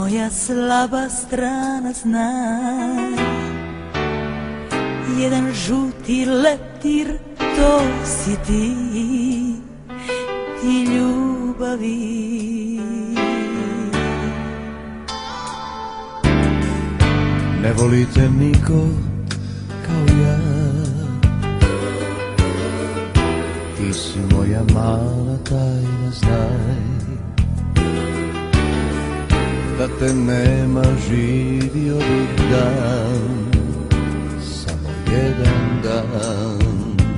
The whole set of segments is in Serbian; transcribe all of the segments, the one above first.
moja slaba strana, znaj. Jedan žuti leptir, to si ti, ti ljubavi. Ne volite niko kao ja, ti si moja mala tajna, znaj. Da te nema živio bih dan, samo jedan dan.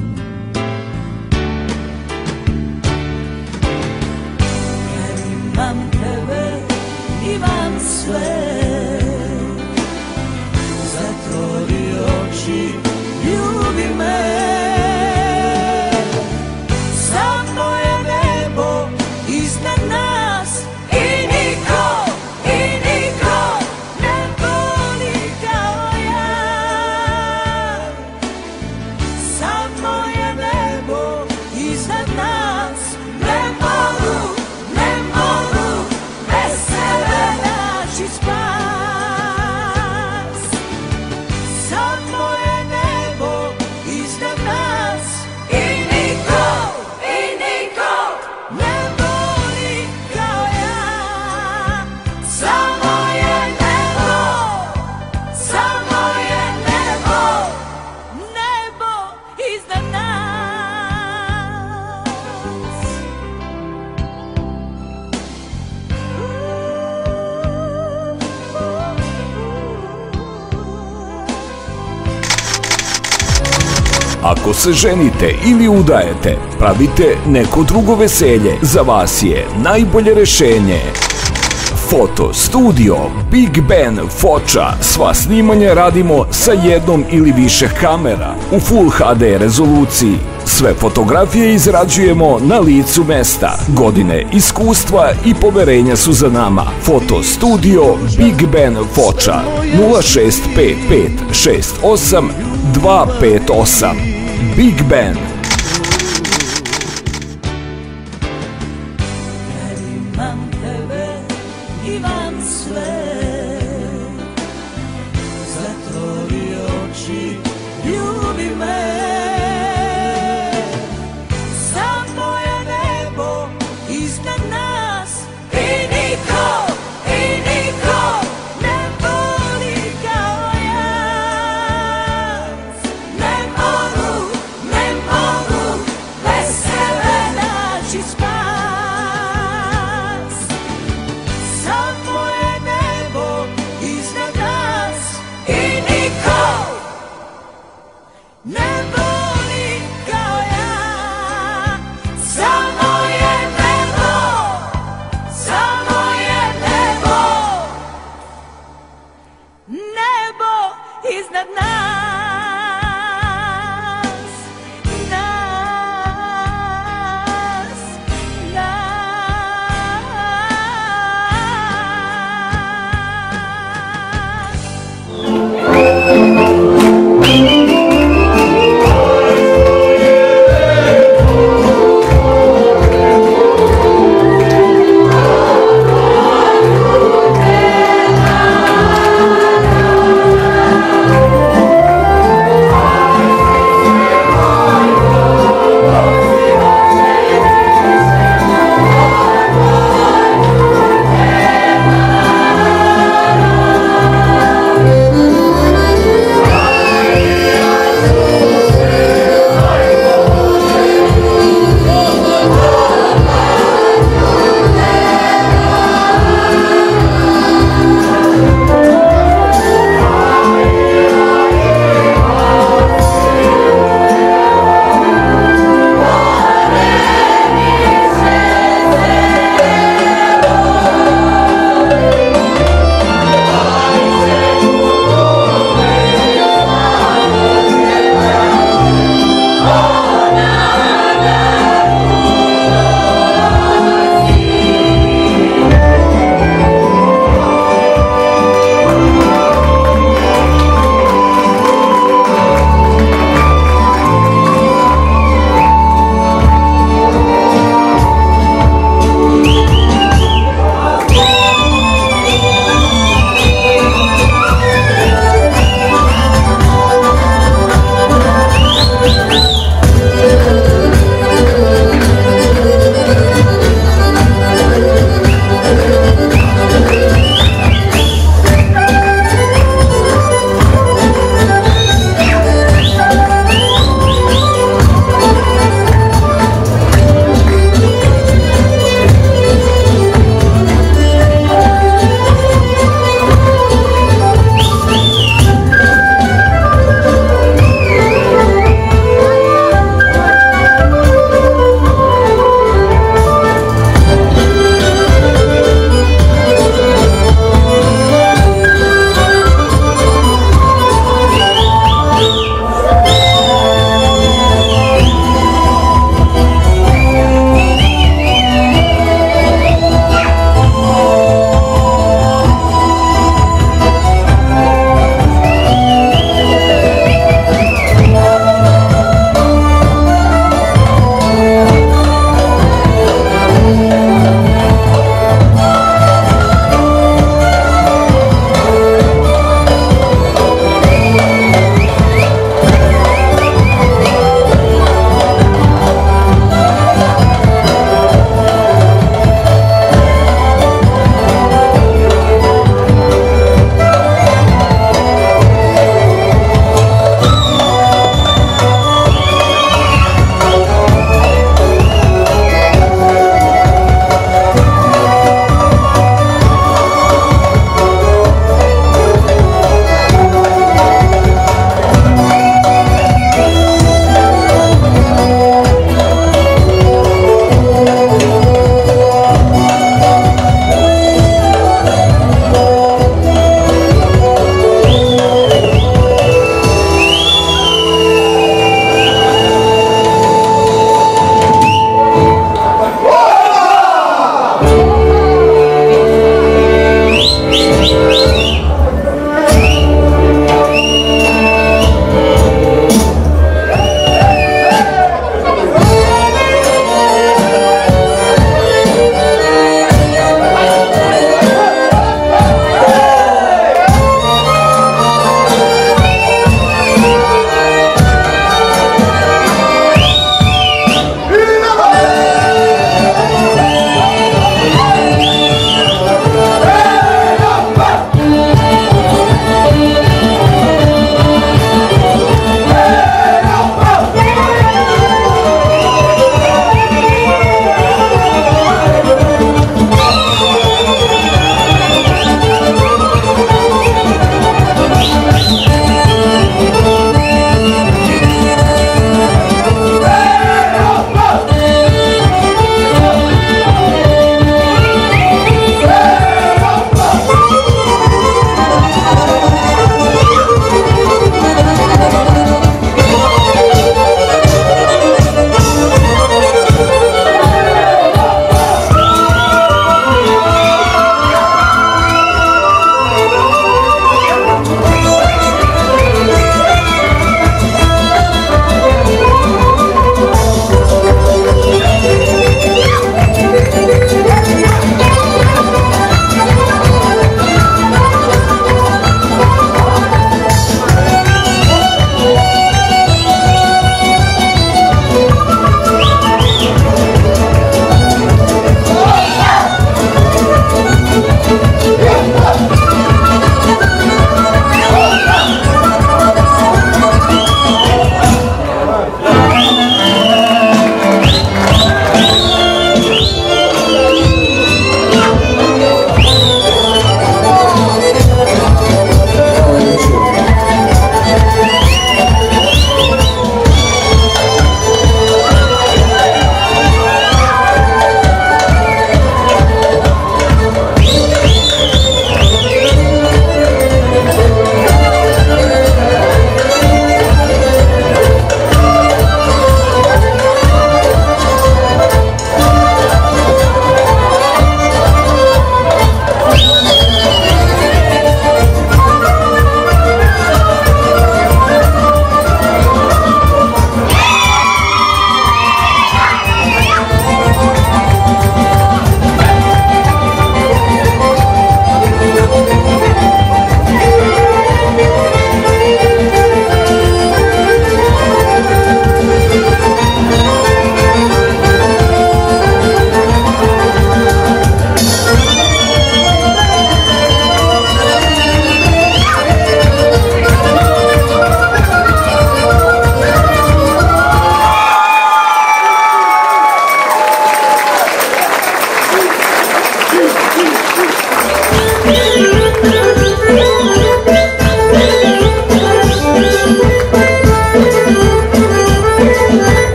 Kad imam tebe, imam sve. Zatvori oči, ljubi me. Samo je nebo iznad nas i niko ne voli kao ja. Samo je nebo iznad nas, ne mogu bez sebe naći spas. Samo je nebo iznad nas i niko ne voli kao ja. Samo je nebo iznad nas. Ako se ženite ili udajete, pravite neko drugo veselje, za vas je najbolje rešenje Foto studio Big Ben Foča. Sva snimanja radimo sa jednom ili više kamera u Full HD rezoluciji. Sve fotografije izrađujemo na licu mesta. Godine iskustva i poverenja su za nama. Foto studio Big Ben Foča 0655 68 258. Big Ben. Kad imam tebe, imam sve. Zatvori oči, ljubi me. Samo je nebo iznad nas i niko ne voli kao ja. Ne mogu bez sebe naći spas. Samo je nebo iznad nas i niko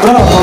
Bravo.